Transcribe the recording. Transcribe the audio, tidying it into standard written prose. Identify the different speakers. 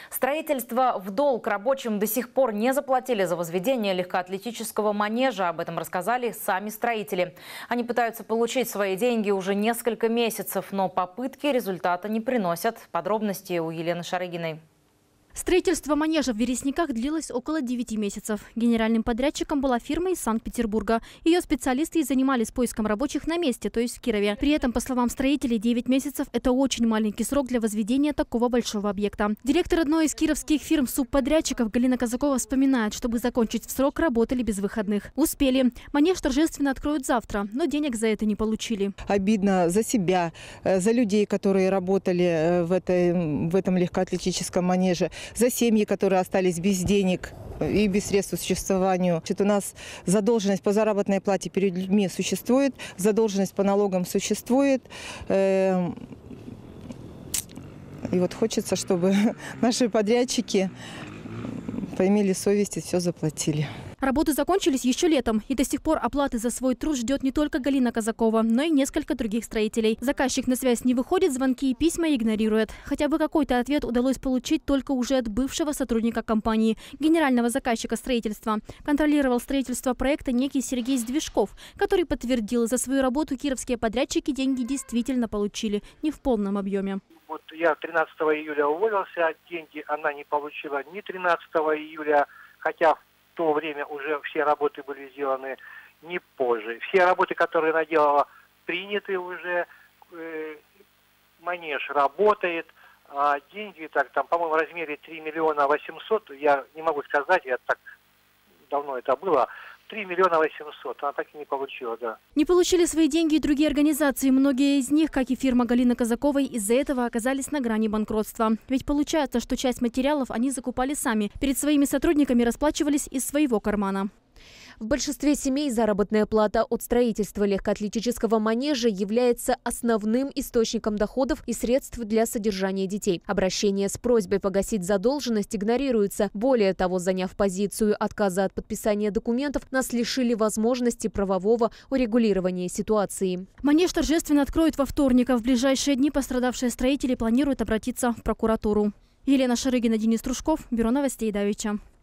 Speaker 1: Строительство в долг. Рабочим до сих пор не заплатили за возведение легкоатлетического манежа. Об этом рассказали сами строители. Они пытаются получить свои деньги уже несколько месяцев, но попытки результата не приносят. Подробности у Елены Шарыгиной.
Speaker 2: Строительство манежа в Вересниках длилось около 9 месяцев. Генеральным подрядчиком была фирма из Санкт-Петербурга. Ее специалисты и занимались поиском рабочих на месте, то есть в Кирове. При этом, по словам строителей, 9 месяцев – это очень маленький срок для возведения такого большого объекта. Директор одной из кировских фирм субподрядчиков Галина Казакова вспоминает, чтобы закончить в срок, работали без выходных. Успели. Манеж торжественно откроют завтра, но денег за это не получили.
Speaker 3: Обидно за себя, за людей, которые работали в этом легкоатлетическом манеже, за семьи, которые остались без денег и без средств к существованию. У нас задолженность по заработной плате перед людьми существует, задолженность по налогам существует. И вот хочется, чтобы наши подрядчики поимели совесть и все заплатили.
Speaker 2: Работы закончились еще летом, и до сих пор оплаты за свой труд ждет не только Галина Казакова, но и несколько других строителей. Заказчик на связь не выходит, звонки и письма игнорирует. Хотя бы какой-то ответ удалось получить только уже от бывшего сотрудника компании, генерального заказчика строительства. Контролировал строительство проекта некий Сергей Сдвижков, который подтвердил, за свою работу кировские подрядчики деньги действительно получили, не в полном объеме.
Speaker 4: Вот я 13 июля уволился, деньги она не получила ни 13 июля, хотя в то время уже все работы были сделаны, не позже. Все работы, которые она делала, приняты уже, манеж работает, а деньги, так, там, по-моему, в размере 3 800 000, я не могу сказать, я так давно это было, 3 800 000, она так и не получила, да.
Speaker 2: Не получили свои деньги и другие организации. Многие из них, как и фирма Галины Казаковой, из-за этого оказались на грани банкротства. Ведь получается, что часть материалов они закупали сами. Перед своими сотрудниками расплачивались из своего кармана.
Speaker 5: В большинстве семей заработная плата от строительства легкоатлетического манежа является основным источником доходов и средств для содержания детей. Обращение с просьбой погасить задолженность игнорируется. Более того, заняв позицию отказа от подписания документов, нас лишили возможности правового урегулирования ситуации.
Speaker 2: Манеж торжественно откроют во вторник, а в ближайшие дни пострадавшие строители планируют обратиться в прокуратуру. Елена Шарыгина, Денис Трушков, Бюро новостей Давича.